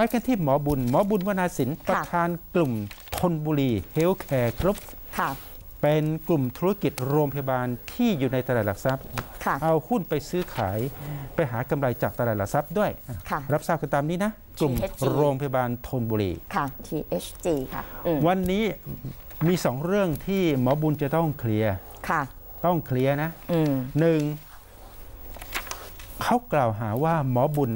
กันที่หมอบุญวนาสินประธานกลุ่มธนบุรีเฮลท์แคร์กรุ๊ปเป็นกลุ่มธุรกิจโรงพยาบาลที่อยู่ในตลาดหลักทรัพย์เอาหุ้นไปซื้อขายไปหากำไรจากตลาดหลักทรัพย์ด้วยรับทราบกันตามนี้นะกลุ่มโรงพยาบาลธนบุรีค่ะ THG ค่ะวันนี้มี2เรื่องที่หมอบุญจะต้องเคลียร์ต้องเคลียร์นะหนึ่งเขากล่าวหาว่าหมอบุญ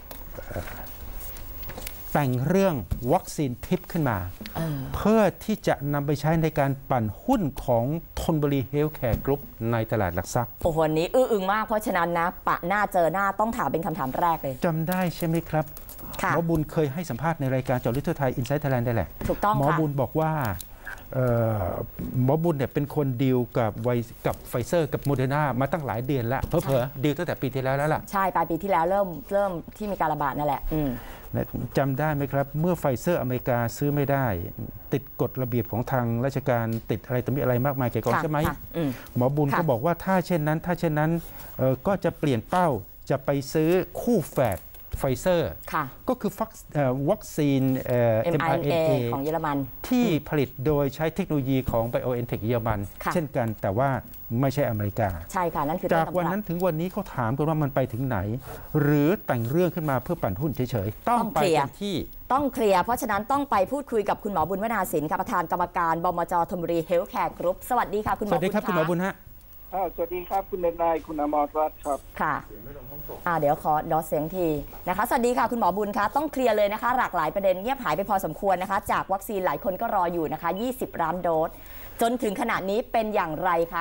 แต่งเรื่องวัคซีนทิปขึ้นมาเพื่อที่จะนำไปใช้ในการปั่นหุ้นของธนบุรีเฮลท์แคร์กรุ๊ปในตลาดหลักทรัพย์โอ้โหวันนี้อึ้งมากเพราะฉะนั้นนะปะหน้าเจอหน้าต้องถามเป็นคำถามแรกเลยจำได้ใช่ไหมครับหมอบุญเคยให้สัมภาษณ์ในรายการเจาะลึกทั่วไทยอินไซต์ไทยแลนด์ได้แหละถูกต้องหมอบุญบอกว่าหมอบุญเนี่ยเป็นคนดีลกับไฟเซอร์กับโมเดอร์นามาตั้งหลายเดือนแล้วเผลอๆดีลตั้งแต่ปีที่แล้วล่ะใช่ปลายปีที่แล้วเริ่มที่มีการระบาดนั่นแหละจำได้ไหมครับเมื่อไฟเซอร์อเมริกาซื้อไม่ได้ติดกฎระเบียบของทางราชการติดอะไรต่อมีอะไรมากมายเกี่ยวกับใช่ไหมหมอบุญก็บอกว่าถ้าเช่นนั้นก็จะเปลี่ยนเป้าจะไปซื้อคู่แฝดไฟเซอร์ก็คือวัคซีน mRNA ของเยอรมันที่ผลิตโดยใช้เทคโนโลยีของ BioNTech เยอรมันเช่นกันแต่ว่าไม่ใช่อเมริกาใช่ค่ะนั่นคือจากวันนั้นถึงวันนี้เขาถามกันว่ามันไปถึงไหนหรือแต่งเรื่องขึ้นมาเพื่อปั่นหุ้นเฉยๆต้องไปกันที่ต้องเคลียร์เพราะฉะนั้นต้องไปพูดคุยกับคุณหมอบุญวนาสินค่ะประธานกรรมการบมจ.ธนบุรีเฮลท์แคร์กรุ๊ปสวัสดีค่ะคุณหมอบุญสวัสดีครับคุณหมอบุญฮะสวัสดีครับคุณนายคุณอมรรัตน์ครับค่ะเดี๋ยวขอดอเสียงทีนะคะสวัสดีค่ะคุณหมอบุญคะต้องเคลียร์เลยนะคะหลากหลายประเด็นเงียบหายไปพอสมควรนะคะจากวัคซีนหลายคนก็รออยู่นะคะ20 ล้านโดสจนถึงขณะนี้เป็นอย่างไรคะ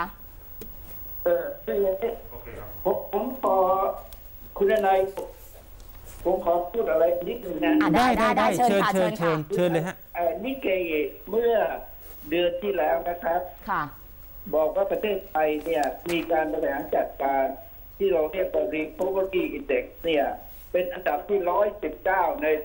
ผมขอคุณนายผมขอพูดอะไรนิดนึงนะได้เชิญเลยฮะนิเกย์เมื่อเดือนที่แล้วนะครับค่ะบอกว่าประเทศไทยเนี่ยมีการบริหารจัดการที่เราเรียกว่า Recovery Index เนี่ยเป็นอันดับที่119ใน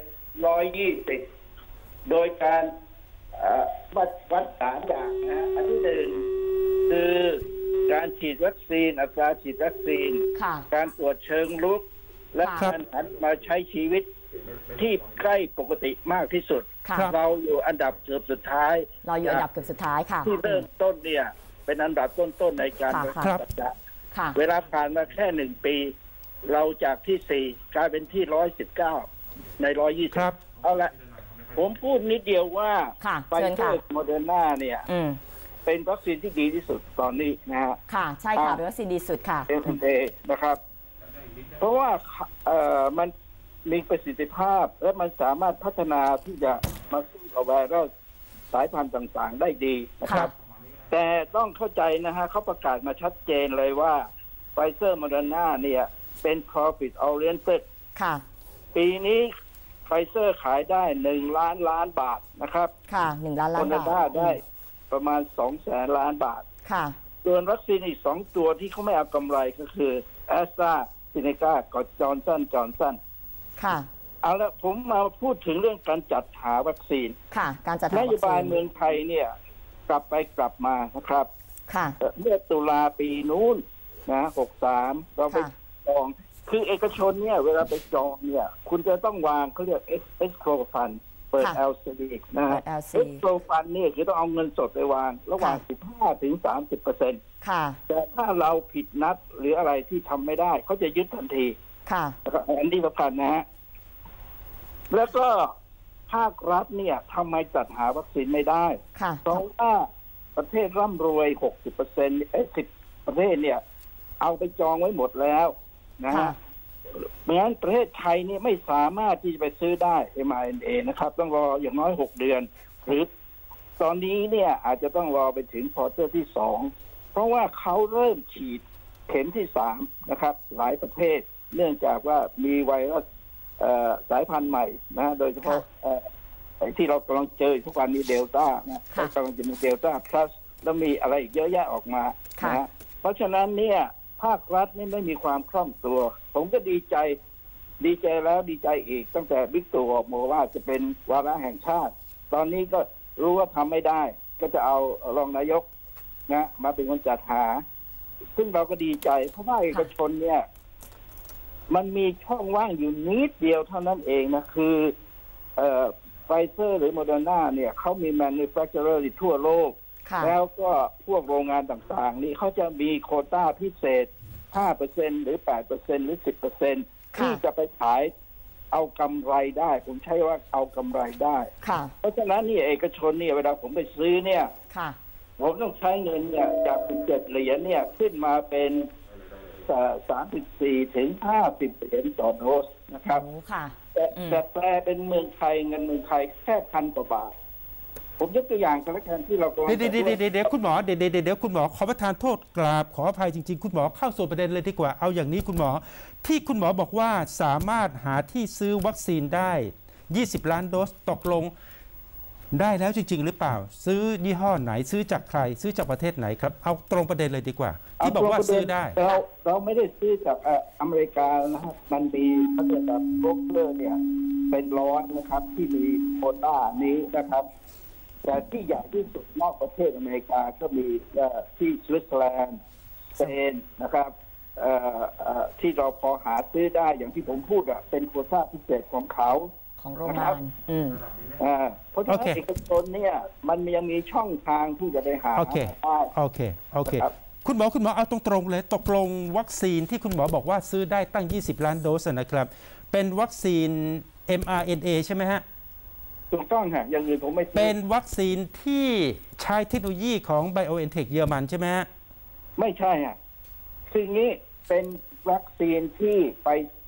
120โดยการวัด3อย่างนะอันที่1คือการฉีดวัคซีนอัตราฉีดวัคซีนการตรวจเชิงรุกและการหันมาใช้ชีวิตที่ใกล้ปกติมากที่สุดเราอยู่อันดับเกือบสุดท้ายค่ะที่เริ่มต้นเนี่ยเป็นอันดับต้นๆในการบริหารจัดการเวลาผ่านมาแค่1 ปีเราจากที่4กลายเป็นที่119ใน120เอาละผมพูดนิดเดียวว่าไฟเซอร์โมเดอร์นาเนี่ยเป็นวัคซีนที่ดีที่สุดตอนนี้นะฮะค่ะใช่ค่ะเป็นวัคซีนดีสุดค่ะ mRNA นะครับเพราะว่ามันมีประสิทธิภาพและมันสามารถพัฒนาที่จะมาสู้กับไวรัสสายพันธุ์ต่างๆได้ดีนะครับแต่ต้องเข้าใจนะฮะเขาประกาศมาชัดเจนเลยว่าไฟเซอร์โมเดอร์นาเนี่ยเป็น profit oriented ค่ะปีนี้ไฟเซอร์ขายได้1 ล้านล้านบาทนะครับค่ะ1 ล้านล้านบาทโมเดอร์นาได้ประมาณ200,000 ล้านบาทค่ะส่วนวัคซีนอีก2 ตัวที่เขาไม่เอากำไรก็คือแอสตราเซเนกากับจอห์นสันค่ะเอาละผมมาพูดถึงเรื่องการจัดหาวัคซีนค่ะการจัดหาวัคซีนนโยบายเมืองไทยเนี่ยกลับไปกลับมานะครับค่ะเมื่อตุลาปีนู้นนะ63เราไปจองคือเอกชนเนี่ยเวลาไปจองเนี่ยคุณจะต้องวางเขาเรียก escrow fund เปิด LC นะฮะ escrow fund นี่คือต้องเอาเงินสดไปวางระหว่าง 15-30% ค่ะแต่ถ้าเราผิดนัดหรืออะไรที่ทำไม่ได้เขาจะยึดทันทีค่ะอันนี้สำคัญนะฮะแล้วก็ภาครัฐเนี่ยทำไมจัดหาวัคซีนไม่ได้เพราะว่าประเทศร่ำรวย 60% 10 ประเทศเนี่ยเอาไปจองไว้หมดแล้วนะฮะเพราะฉะนั้นประเทศไทยนี่ไม่สามารถที่จะไปซื้อได้ mRNA นะครับต้องรออย่างน้อย6 เดือนหรือตอนนี้เนี่ยอาจจะต้องรอไปถึงควอเตอร์ที่2เพราะว่าเขาเริ่มฉีดเข็มที่3นะครับหลายประเทศเนื่องจากว่ามีไวรัสสายพันธุ์ใหม่นะโดยเฉพาะที่เรากำลังเจอทุกวันนี้เดลต้านะกำลังจะมีเดลต้าพลัสแล้วมีอะไรอีกเยอะแยะออกมานะเพราะฉะนั้นเนี่ยภาครัฐนี่ไม่มีความคล่องตัวผมก็ดีใจแล้วดีใจอีกตั้งแต่บิ๊กตู่ออกมาว่าจะเป็นวาระแห่งชาติตอนนี้ก็รู้ว่าทำไม่ได้ก็จะเอารองนายกนะมาเป็นคนจัดหาซึ่งเราก็ดีใจเพราะว่าเอกชนเนี่ยมันมีช่องว่างอยู่นิดเดียวเท่านั้นเองนะคือไฟเซอร์หรือโมเดอร์นาเนี่ยเขามี manufacturer ทั่วโลกแล้วก็พวกโรงงานต่างๆนี่เขาจะมีโควต้าพิเศษ 5% หรือ 8% หรือ 10% ที่จะไปขายเอากำไรได้ ผมใช้ว่าเอากำไรได้เพราะฉะนั้นนี่เอกชนเนี่ยเวลาผมไปซื้อเนี่ยผมต้องใช้เงินเนี่ยจาก17 เหรียญเนี่ยขึ้นมาเป็น34 ถึง 50 เหรียญต่อโดสนะครับแต่แปลเป็นเมืองไทยเงินเมืองไทยแค่1,000 กว่าบาทผมยกตัวอย่างสถานการณ์ที่เรากำลังเดี๋ยวคุณหมอเดี๋ยวคุณหมอขอประทานโทษกราบขออภัยจริงๆคุณหมอเข้าสู่ประเด็นเลยดีกว่าเอาอย่างนี้คุณหมอที่คุณหมอบอกว่าสามารถหาที่ซื้อวัคซีนได้20 ล้านโดสตกลงได้แล้วจริงๆหรือเปล่าซื้อยี่ห้อไหนซื้อจากใครซื้อจากประเทศไหนครับเอาตรงประเด็นเลยดีกว่าที่บอกว่าซื้อได้เราไม่ได้ซื้อจากอเมริกานะครับมันมีเขาเรียกว่าโบรกเกอร์เนี่ยเป็นร้อยนะครับที่มีโควต้านี้นะครับแต่ที่ใหญ่ที่สุดนอกประเทศอเมริกาก็มีที่สวิตเซอร์แลนด์สเปนนะครับที่เราพอหาซื้อได้อย่างที่ผมพูดเป็นโควต้าพิเศษของเขาของโรงงานเพราะฉะนั้นเอกชนเนี่ยมันยังมีช่องทางที่จะไปหาได้โอเคคุณหมอเอาตรงๆเลยตกลงวัคซีนที่คุณหมอบอกว่าซื้อได้ตั้ง20 ล้านโดสนะครับเป็นวัคซีน mRNA ใช่ไหมฮะถูกต้องฮะอย่างอื่นผมไม่เป็นวัคซีนที่ใช้เทคโนโลยีของ BioNTech เยอรมันใช่ไหมฮะไม่ใช่ฮะคืองี้เป็นวัคซีนที่ไป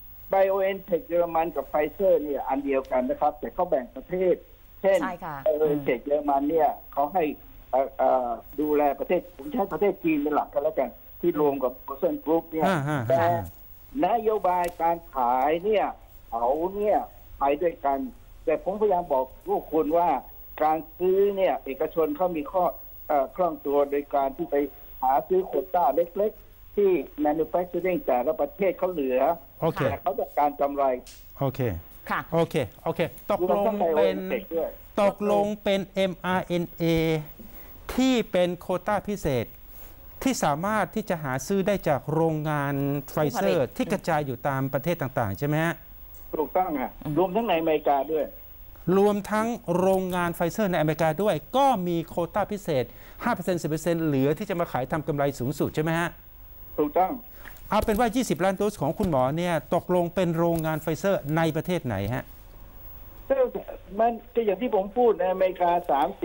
BioNTech เยอรมันกับไฟเซอร์เนี่ยอันเดียวกันนะครับแต่เขาแบ่งประเทศเช่น BioNTech เยอรมันเนี่ยเขาให้ดูแลประเทศผมใช้ประเทศจีนเป็นหลักกันแล้วกันที่รวมกับโพเซนกรุ๊ปเนี่ยแต่นโยบายการขายเนี่ยเขาเนี่ยไปด้วยกันแต่ผมพยายามบอกพวกคุณว่าการซื้อเนี่ยเอกชนเขามีข้อคล่องตัวโดยการที่ไปหาซื้อโควต้าเล็กๆที่ manufacturing แต่ละประเทศเขาเหลือแต่เขาต้องการกำไรโอเคตกลงเป็น mRNA ที่เป็นโควต้าพิเศษที่สามารถที่จะหาซื้อได้จากโรงงานไฟเซอร์ที่กระจายอยู่ตามประเทศต่างๆใช่ไหมฮะถูกต้องค่ะรวมทั้งในอเมริกาด้วยรวมทั้งโรงงานไฟเซอร์ในอเมริกาด้วยก็มีโควต้าพิเศษ 5% 10% เหลือที่จะมาขายทำกำไรสูงสุดใช่ไหมฮะถูกต้องเอาเป็นว่า20 ล้านโดสของคุณหมอเนี่ยตกลงเป็นโรงงานไฟเซอร์ในประเทศไหนฮะมันก็อย่างที่ผมพูดในอเมริกา3-4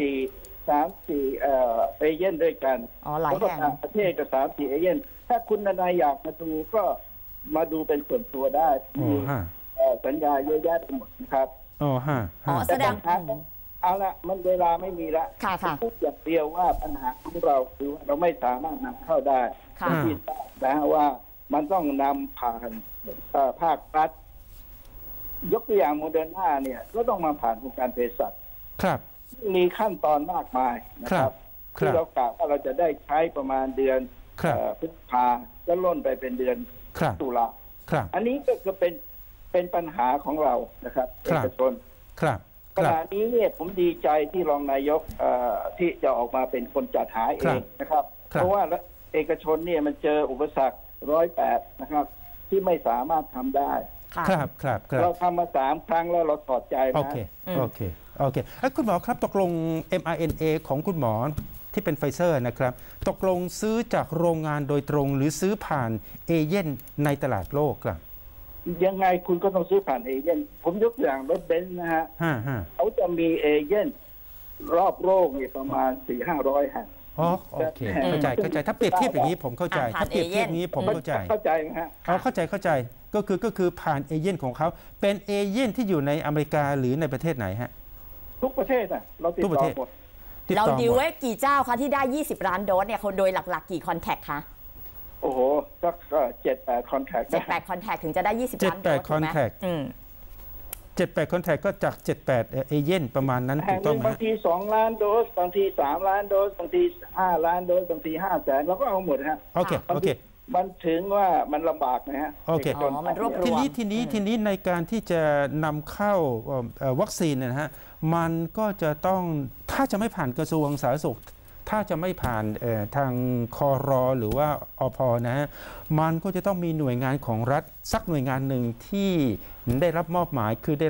เอเย่นด้วยกันหลายแห่งประเทศกับ3-4เอเย่นถ้าคุณนายอยากมาดูก็มาดูเป็นส่วนตัวได้สัญญาเยอะแยะไปหมดนะครับแสดงเอาละมันเวลาไม่มีละพูดอย่างเดียวว่าปัญหาของเราคือเราไม่สามารถนำเข้าได้ที่ทราบนะว่ามันต้องนำผ่านภาครัฐยกตัวอย่างโมเดอร์นาเนี่ยก็ต้องมาผ่านองค์การเภสัชมีขั้นตอนมากมายนะครับที่เรากะว่าเราจะได้ใช้ประมาณเดือนพฤษภาแล้วล่นไปเป็นเดือนตุลาอันนี้ก็เป็นปัญหาของเรานะครับเอกชนขณะนี้เนี่ยผมดีใจที่รองนายกที่จะออกมาเป็นคนจัดหาเองนะครับเพราะว่าเอกชนเนี่ยมันเจออุปสรรค108นะครับที่ไม่สามารถทำได้เราทำมา3 ครั้งแล้วเราถอดใจนะโอเคคุณหมอครับตกลง mRNA ของคุณหมอที่เป็นไฟเซอร์นะครับตกลงซื้อจากโรงงานโดยตรงหรือซื้อผ่านเอเย่นในตลาดโลกครับยังไงคุณก็ต้องซื้อผ่านเอเย่นผมยกตัวอย่างรถเบนซ์นะฮะเขาจะมีเอเย่นรอบโลกนี่ประมาณ 400-500 แห่งโอเคเข้าใจถ้าเปรียบเทียบอย่างนี้ผมเข้าใจถ้าเปรียบเทียบนี้ผมเข้าใจนะฮะเข้าใจก็คือผ่านเอเย่นของเขาเป็นเอเย่นที่อยู่ในอเมริกาหรือในประเทศไหนฮะทุกประเทศเราติดต่อหมดเราดีลไว้กี่เจ้าคะที่ได้20 ล้านโดสเนี่ยเขาโดยหลักๆกี่คอนแทคคะโอ้โหก็7-8 คอนแทค 7-8 คอนแทคถึงจะได้20 ล้านโดส 7-8 คอนแทค7-8 คอนแทคก็จาก78เอเย่นประมาณนั้นถูกต้องไหมบางที2 ล้านโดสบางที3 ล้านโดสบางที5 ล้านโดสบางที500,000เราก็เอาหมดฮะโอเคมันถึงว่ามันลำบากนะฮะโอเคทีนี้ในการที่จะนำเข้าวัคซีนนะฮะมันก็จะต้องถ้าจะไม่ผ่านกระทรวงสาธารณสุขถ้าจะไม่ผ่านทางครหรือว่าอภนะฮะมันก็จะต้องมีหน่วยงานของรัฐสักหน่วยงานหนึ่งที่ได้รับมอบหมายคือได้รับ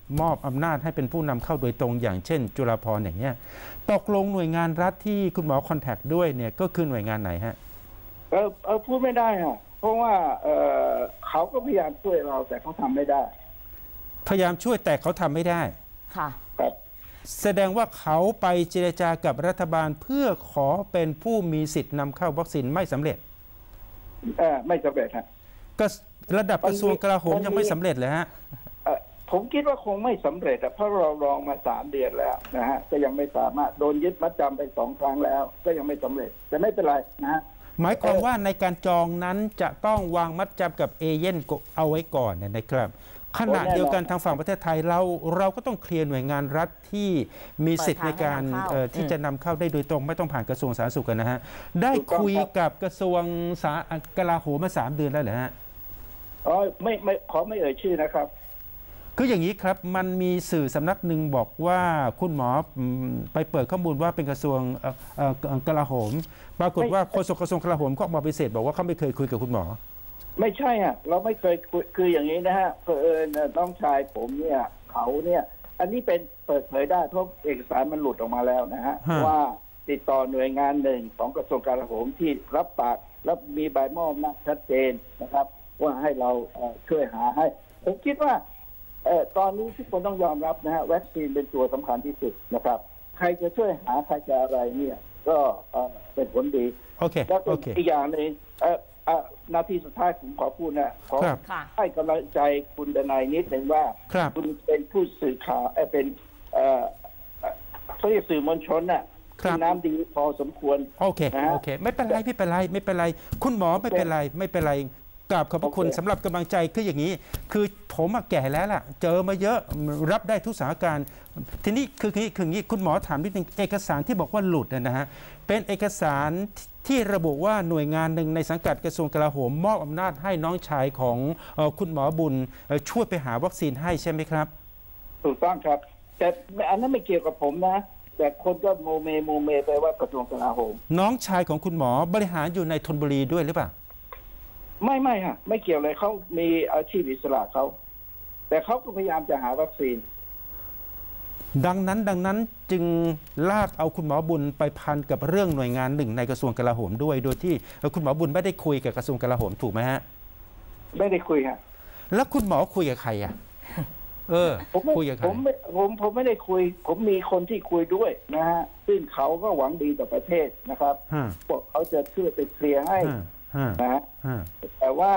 มอบอำนาจให้เป็นผู้นำเข้าโดยตรงอย่างเช่นจุฬาภรณ์อย่างเงี้ยตกลงหน่วยงานรัฐที่คุณหมอคอนแทคด้วยเนี่ยก็คือหน่วยงานไหนฮะพูดไม่ได้ฮะเพราะว่าเขาก็พยายามช่วยเราแต่เขาทำไม่ได้พยายามช่วยแต่เขาทำไม่ได้ค่ะครับแสดงว่าเขาไปเจรจากับรัฐบาลเพื่อขอเป็นผู้มีสิทธิ์นำเข้าวัคซีนไม่สำเร็จไม่สำเร็จฮะก็ระดับกระทรวงกลาโหมยังไม่สำเร็จเลยฮะผมคิดว่าคงไม่สำเร็จเพราะเราลองมา3 เดือนแล้วนะฮะก็ยังไม่สามารถโดนยึดมัดจำไป2 ครั้งแล้วก็ยังไม่สำเร็จแต่ไม่เป็นไรนะฮะหมายความว่าในการจองนั้นจะต้องวางมัดจำกับเอเย่นเอาไว้ก่อนนะครับขณะเดียวกันทางฝั่งประเทศไทยเราก็ต้องเคลียร์หน่วยงานรัฐที่มีสิทธิ์ในการที่จะนำเข้าได้โดยตรงไม่ต้องผ่านกระทรวงสาธารณสุขกันนะฮะได้คุยกับกระทรวงกลาโหมมา3 เดือนแล้วเหรอฮะไม่ขอไม่เอ่ยชื่อนะครับคืออย่างนี้ครับมันมีสื่อสำนักหนึ่งบอกว่าคุณหมอไปเปิดข้อมูลว่าเป็นกระทรวงกลาโหมปรากฏว่าโฆษกกระทรวงกลาโหมก็ออกมาปฏิเสธบอกว่าเขาไม่เคยคุยกับคุณหมอไม่ใช่อ่ะเราไม่เคยคืออย่างนี้นะฮะเผอิญน้องชายผมเนี่ยเขาเนี่ยอันนี้เป็นเปิดเผยได้เพราะเอกสารมันหลุดออกมาแล้วนะฮะว่าติดต่อหน่วยงานหนึ่งของกระทรวงกลาโหมที่รับปากแล้วมีใบมอบอำนาจชัดเจนนะครับว่าให้เราช่วยหาให้ผมคิดว่าตอนนี้ทุกคนต้องยอมรับนะฮะวัคซีนเป็นตัวสำคัญที่สุดนะครับใครจะช่วยหาใครจะอะไรเนี่ยก็เป็นผลดีแล้วก็อีกอย่างหนึ่งนาทีสุดท้ายผมขอพูดนะขอให้กำลังใจคุณดนัยนิดหนึ่งว่าคุณเป็นผู้สื่อข่าวเป็นเขาเรียกสื่อมวลชนน่ะน้ำดีพอสมควรโอเคไม่เป็นไรคุณหมอไม่เป็นไรกราบขอบพระคุณสำหรับกำลังใจคืออย่างนี้คือผมแก่แล้วล่ะเจอมาเยอะรับได้ทุกสถานการณ์ทีนี้คืออย่างนี้คุณหมอถามนิดนึงเอกสารที่บอกว่าหลุดนะฮะเป็นเอกสารที่ระบุว่าหน่วยงานหนึ่งในสังกัดกระทรวงกลาโหมมอบอำนาจให้น้องชายของคุณหมอบุญช่วยไปหาวัคซีนให้ใช่ไหมครับถูกต้องครับแต่อันนั้นไม่เกี่ยวกับผมนะแต่คนก็โมเมไปว่ากระทรวงกลาโหมน้องชายของคุณหมอบริหารอยู่ในธนบุรีด้วยหรือเปล่าไม่ฮะไม่เกี่ยวเลยเขามีอาชีพอิสระเขาแต่เขาก็พยายามจะหาวัคซีนดังนั้นจึงลากเอาคุณหมอบุญไปพันกับเรื่องหน่วยงานหนึ่งในกระทรวงกลาโหมด้วยโดยที่คุณหมอบุญไม่ได้คุยกับกระทรวงกลาโหมถูกไหมฮะไม่ได้คุยฮะแล้วคุณหมอคุยกับใครอ่ะคุยกับใครผมไม่ได้คุยผมมีคนที่คุยด้วยนะฮะซึ่งเขาก็หวังดีต่อประเทศนะครับพวกเขาจะช่วยไปเคลียร์ให้นะฮะแต่ว่า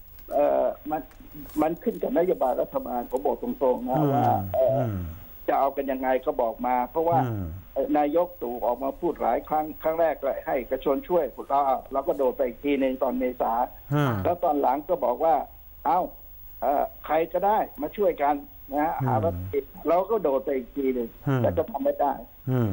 มันขึ้นกับนโยบายรัฐบาลผมบอกตรงๆนะว่าจะเอากันยังไงก็บอกมาเพราะว่านายกตู่ออกมาพูดหลายครั้งแรกเลยให้กระทรวงช่วยเราก็โดดไปอีกทีนึงตอนเมษาแล้วตอนหลังก็บอกว่าใครก็ได้มาช่วยกันนะฮะหาวัคซีนเราก็โดดไปอีกทีนึงแต่จะทำไม่ได้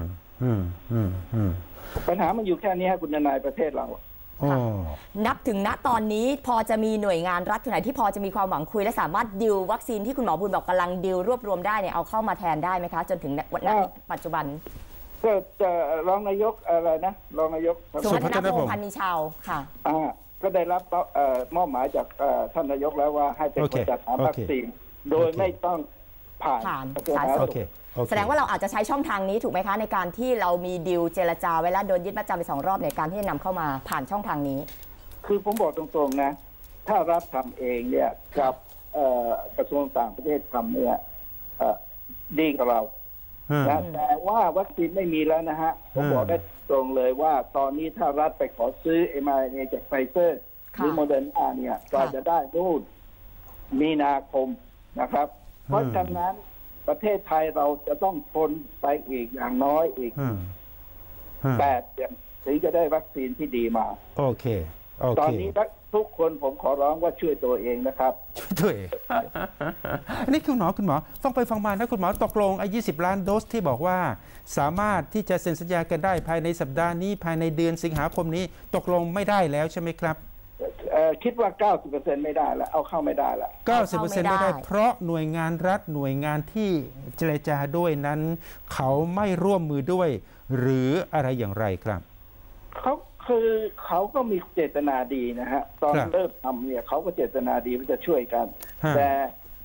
ปัญหามันอยู่แค่นี้คุณนายประเทศเรานับถึงณตอนนี้พอจะมีหน่วยงานรัฐไหนที่พอจะมีความหวังคุยและสามารถดิววัคซีนที่คุณหมอบุญบอกกำลังดิวรวบรวมได้เนี่ยเอาเข้ามาแทนได้ไหมคะจนถึงณปัจจุบันก็จะรองนายกอะไรนะรองนายกสุพัฒนพงษ์พันนิชาวค่ะก็ได้รับมอบหมายจากท่านนายกแล้วว่าให้เป็นคนจัดหาวัคซีนโดยไม่ต้องผ่านสาธารณสุขแสดงว่าเราอาจจะใช้ช่องทางนี้ถูกไหมคะในการที่เรามีดิวเจรจาไว้แล้วโดนยึดมัดจำไป2 รอบในการที่จะนำเข้ามาผ่านช่องทางนี้คือผมบอกตรงๆนะถ้ารัฐทำเองเนี่ยกับกระทรวงต่างประเทศทำเนี่ยดีกับเรานะแต่ว่าวัคซีนไม่มีแล้วนะฮะผมบอกได้ตรงเลยว่าตอนนี้ถ้ารัฐไปขอซื้อmRNAจากไฟเซอร์หรือโมเดอร์นาเนี่ยก็จะได้นู่นมีนาคมนะครับเพราะฉะนั้นประเทศไทยเราจะต้องทนไปอีกอย่างน้อยอีก8 เดือนถึงจะได้วัคซีนที่ดีมาโอเคตอนนี้ทุกคนผมขอร้องว่าช่วยตัวเองนะครับช่วยตัวเองนี่คุณหมอฟังไปฟังมานะคุณหมอตกลง20 ล้านโดสที่บอกว่าสามารถที่จะเซ็นสัญญากันได้ภายในสัปดาห์นี้ภายในเดือนสิงหาคมนี้ตกลงไม่ได้แล้วใช่ไหมครับคิดว่า 90% ไม่ได้แล้วเอาเข้าไม่ได้แล้ว 90% ไม่ได้เพราะหน่วยงานรัฐหน่วยงานที่เจรจาด้วยนั้นเขาไม่ร่วมมือด้วยหรืออะไรอย่างไรครับเขาก็มีเจตนาดีนะฮะตอนเริ่มทำเนี่ยเขาก็เจตนาดีว่าจะช่วยกันแต่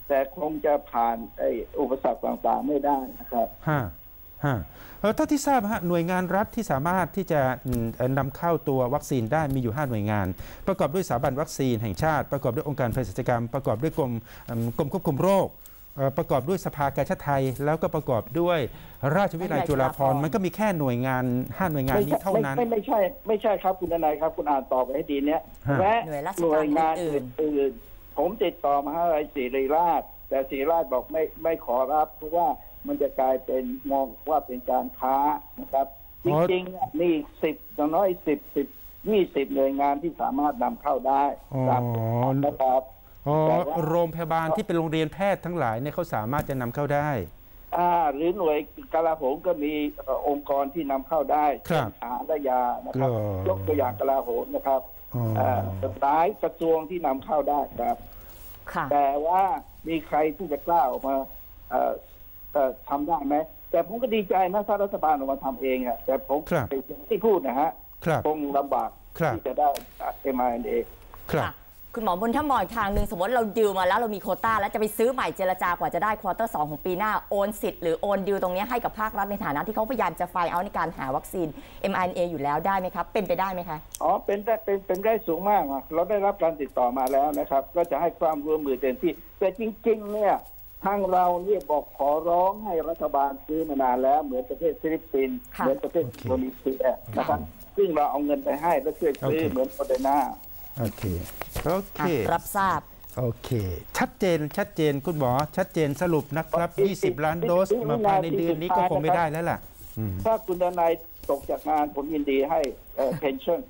แต่คงจะผ่านอุปสรรคต่างๆไม่ได้นะครับเท่าที่ทราบฮะหน่วยงานรัฐที่สามารถที่จะนำเข้าตัววัคซีนได้มีอยู่5หน่วยงานประกอบด้วยสถาบันวัคซีนแห่งชาติประกอบด้วยองค์การเภสัชกรรมประกอบด้วยกรมควบคุมโรคประกอบด้วยสภากาชาดไทยแล้วก็ประกอบด้วยราชวิทยาลัยจุฬาภรณ์มันก็มีแค่หน่วยงาน5หน่วยงานนี้เท่านั้นไม่ใช่ครับคุณนายครับคุณอ่านต่อไปให้ดีเนี่ยและหน่วยงานอื่นผมติดต่อมหาวิทยาลัยศิริราชแต่ศิริราชบอกไม่ขอรับเพราะว่ามันจะกลายเป็นมองว่าเป็นการค้านะครับจริงๆนี่10อย่างน้อย20 หน่วยงานที่สามารถนำเข้าได้นะครับโรงพยาบาลที่เป็นโรงเรียนแพทย์ทั้งหลายเนี่ยเขาสามารถจะนำเข้าได้หรือหน่วยกลาโหมก็มีองค์กรที่นำเข้าได้อาหารและยานะครับยกตัวอย่างกลาโหมนะครับหลายกระทรวงที่นำเข้าได้ครับแต่ว่ามีใครที่จะกล้าออกมาทำได้ไหมแต่ผมก็ดีใจนะถ้ารัฐบาลออกมาทำเองอ่ะแต่ผมที่พูดนะฮะคงลำบากที่จะได้ mRNA คุณหมอบุญถ้ามองอีกทางหนึ่งสมมติเราดิวมาแล้วเรามีโควต้าแล้วจะไปซื้อใหม่เจรจากว่าจะได้ควอเตอร์2ของปีหน้าโอนสิทธิ์หรือโอนดิวตรงนี้ให้กับภาครัฐในฐานะที่เขาพยายามจะไฟเอาในการหาวัคซีน mRNA อยู่แล้วได้ไหมครับเป็นไปได้ไหมคะเป็นได้สูงมากเราได้รับการติดต่อมาแล้วนะครับก็จะให้ความร่วมมือเต็มที่แต่จริงๆเนี่ยทางเราเนี่ยบอกขอร้องให้รัฐบาลซื้อมานานแล้วเหมือนประเทศฟิลิปปินส์เหมือนประเทศอินโดนีเซียนะครับซึ่งเราเอาเงินไปให้แล้วช่วยซื้อเหมือนโมเดอร์นาโอเครับทราบโอเคชัดเจนคุณหมอชัดเจนสรุปนะครับ20 ล้านโดสมาภายในเดือนนี้ก็คงไม่ได้แล้วล่ะถ้าคุณดนายตกจากงานผมยินดีให้เพนชั่น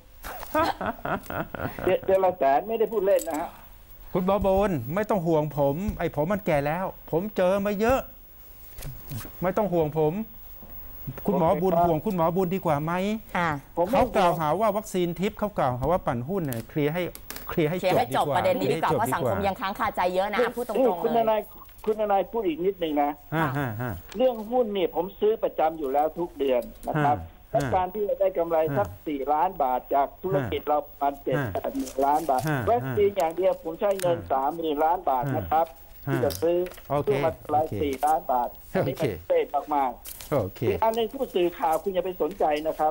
เดือนละ100,000ไม่ได้พูดเล่นนะฮะคุณหมอโบนไม่ต้องห่วงผมผมมันแก่แล้วผมเจอมาเยอะไม่ต้องห่วงผมคุณหมอบุญห่วงคุณหมอบุญดีกว่าไหมเขากล่าวหาว่าวัคซีนทิพย์เขากล่าวหาว่าปั่นหุ้นเนี่ยเคลียร์ให้จบประเด็นนี้ดีกว่าเพราะสังคมยังค้างคาใจเยอะนะพูดตรงๆเลยคุณนายพูดอีกนิดนึงนะเรื่องหุ้นเนี่ยผมซื้อประจำอยู่แล้วทุกเดือนนะครับและการที่เราได้กำไรสัก4 ล้านบาทจากธุรกิจเราประมาณ7-8 ล้านบาทวัคซีนอย่างเดียวผมใช้เงิน30,000 ล้านบาทนะครับที่จะซื้อมา4 ล้านบาทอันนี้เป็นเศษมากๆอีกอันนึงผู้สื่อข่าวคุณอย่าไปสนใจนะครับ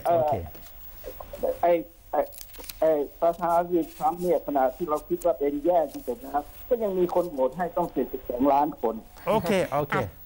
ประธานาธิบดีทรัมป์เนี่ยขณะที่เราคิดว่าเป็นแย่ที่สุดนะครับก็ยังมีคนโหวตให้ต้อง72 ล้านคนโอเคเอา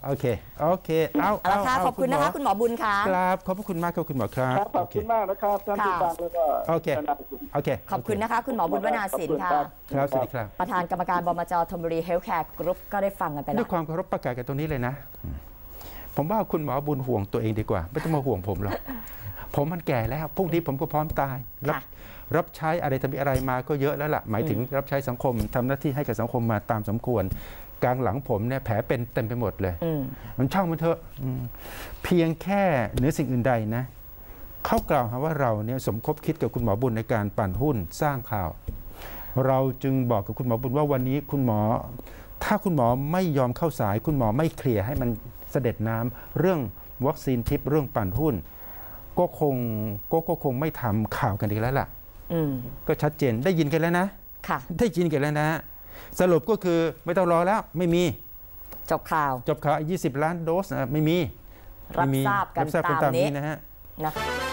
ขอบคุณนะคะคุณหมอบุญค่ะครับขอบคุณมากครับคุณหมอครับขอบคุณมากนะครับท่านผู้ฟังแล้วก็โอเคขอบคุณนะคะคุณหมอบุญวนาสินค่ะครับสวัสดีครับประธานกรรมการบมจ.ธนบุรีเฮลท์แคร์กรุ๊ปก็ได้ฟังกันไปแล้วด้วยความเคารพประกาศกันตรงนี้เลยนะผมว่าคุณหมอบุญห่วงตัวเองดีกว่าไม่ต้องมาห่วงผมหรอกผมมันแก่แล้วพรุ่งนี้ผมก็พร้อมตายรับใช้อะไรทำอะไรมาก็เยอะแล้วล่ะหมายถึงรับใช้สังคมทำหน้าที่ให้กับสังคมมาตามสมควรกลางหลังผมเนี่ยแผลเป็นเต็มไปหมดเลยมันช่างมันเถอะเพียงแค่เหนือสิ่งอื่นใดนะเขากล่าวหาว่าเราเนี่ยสมคบคิดกับคุณหมอบุญในการปั่นหุ้นสร้างข่าวเราจึงบอกกับคุณหมอบุญว่าวันนี้คุณหมอถ้าคุณหมอไม่ยอมเข้าสายคุณหมอไม่เคลียร์ให้มันเสด็จน้ำเรื่องวัคซีนทิพย์เรื่องปั่นหุ้นก็คงไม่ทำข่าวกันอีกแล้วล่ะก็ชัดเจนได้ยินกันแล้วนะได้ยินกันแล้วนะสรุปก็คือไม่ต้องรอแล้วไม่มีจบข่าว 20 ล้านโดสไม่มีรับทราบกันตามนี้นะฮะ